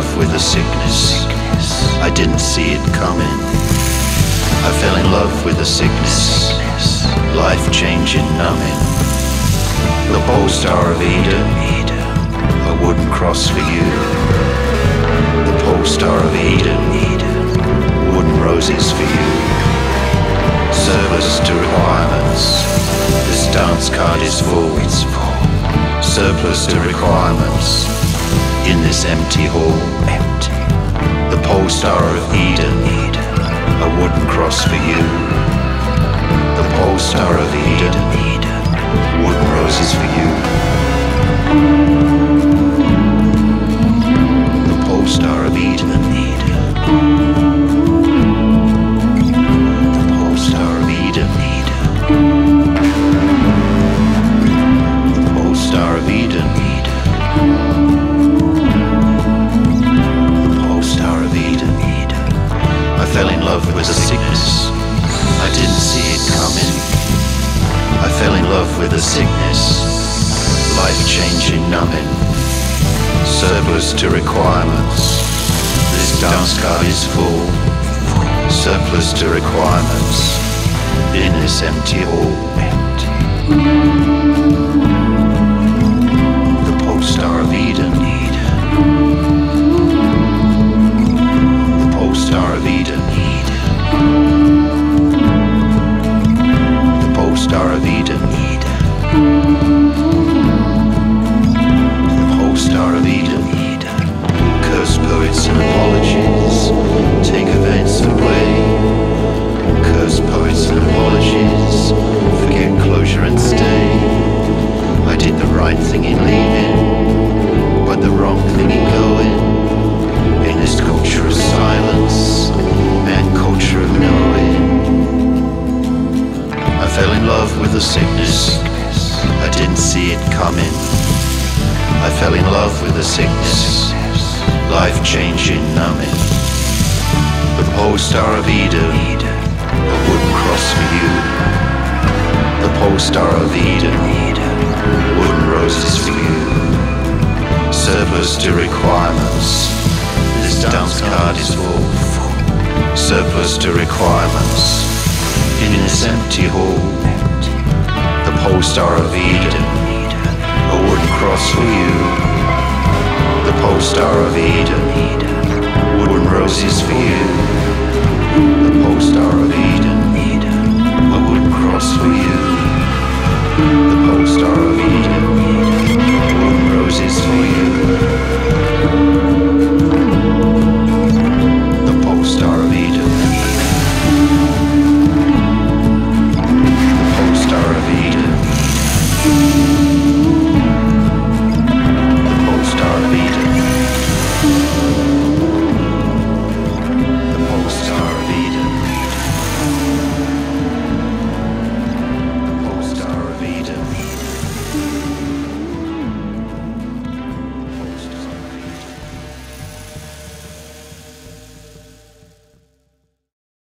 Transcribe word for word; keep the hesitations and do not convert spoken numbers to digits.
love with a sickness. I didn't see it coming. I fell in love with a sickness. Life-changing, numbing. The pole star of Eden, a wooden cross for you. The pole star of Eden, wooden roses for you. Service to requirements. This dance card is full. It's full. Surplus to requirements. In this empty hall. Empty. The pole star of Eden, a wooden cross for you. The pole star of Eden, wooden roses for you. The pole star of Eden, the pole star of Eden, the pole star of Eden, the pole star of Eden. I fell in love with a sickness. I didn't see it coming. I fell in love with a sickness. Life-changing, numbing. Surplus to requirements. This dance card is full. Surplus to requirements. In this empty hall. The pole star of Eden. The pole star of Eden. The pole star of Eden. The pole star of Eden. Curse poets and apologies. Take events away. Curse poets and apologies. Forget closure and stay. I did the right thing in leaving, but the wrong thing in going. In this culture of silence and culture of knowing, I fell in love with a sickness. I didn't see it coming. I fell in love with a sickness. Life-changing, numbing. The pole star of Eden, a wooden cross for you. The pole star of Eden, wooden roses for you. Surplus to requirements. This dance card is full. Surplus to requirements. In this empty hall. The pole star of Eden, a wooden cross for you. The pole star of Eden.